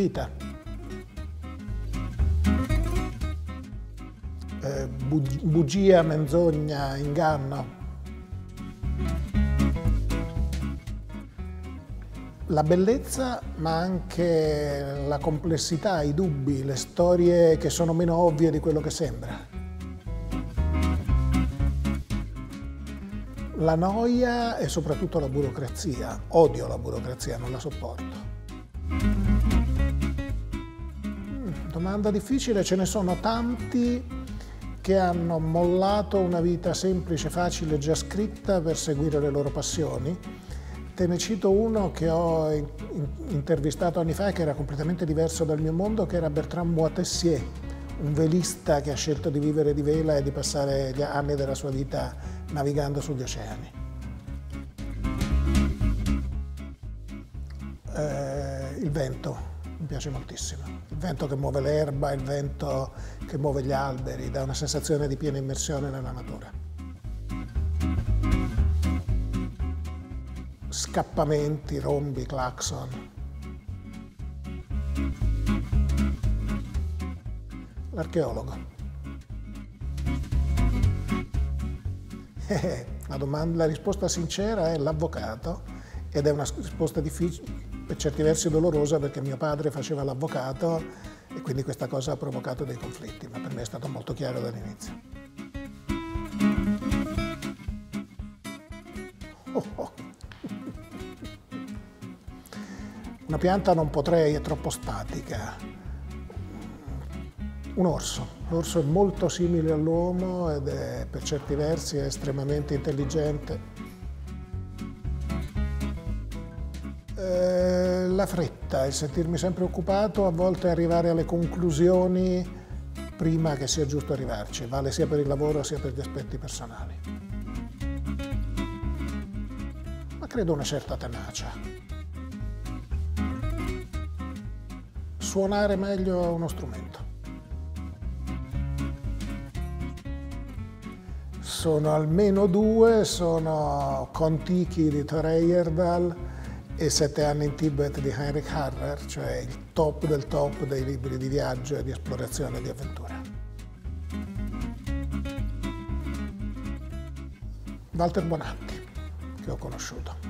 Vita. Bugia, menzogna, inganno. La bellezza, ma anche la complessità, i dubbi, le storie che sono meno ovvie di quello che sembra. La noia e soprattutto la burocrazia. Odio la burocrazia, non la sopporto. Domanda difficile, ce ne sono tanti che hanno mollato una vita semplice, facile, già scritta per seguire le loro passioni. Te ne cito uno che ho intervistato anni fa e che era completamente diverso dal mio mondo, che era Bertrand Moitessier, un velista che ha scelto di vivere di vela e di passare gli anni della sua vita navigando sugli oceani. Il vento mi piace moltissimo, il vento che muove l'erba, il vento che muove gli alberi, dà una sensazione di piena immersione nella natura. Scappamenti, rombi, clacson. L'archeologo. La risposta sincera è l'avvocato, ed è una risposta difficile, per certi versi dolorosa, perché mio padre faceva l'avvocato e quindi questa cosa ha provocato dei conflitti, ma per me è stato molto chiaro dall'inizio. Una pianta non potrei, è troppo statica. Un orso. L'orso è molto simile all'uomo ed è per certi versi è estremamente intelligente. La fretta, il sentirmi sempre occupato, a volte arrivare alle conclusioni prima che sia giusto arrivarci, vale sia per il lavoro sia per gli aspetti personali. Ma credo una certa tenacia. Suonare meglio uno strumento. Sono almeno due, sono Kon-Tiki di Thor Heyerdahl e 7 anni in Tibet di Heinrich Harrer, cioè il top del top dei libri di viaggio e di esplorazione e di avventura. Walter Bonatti, che ho conosciuto.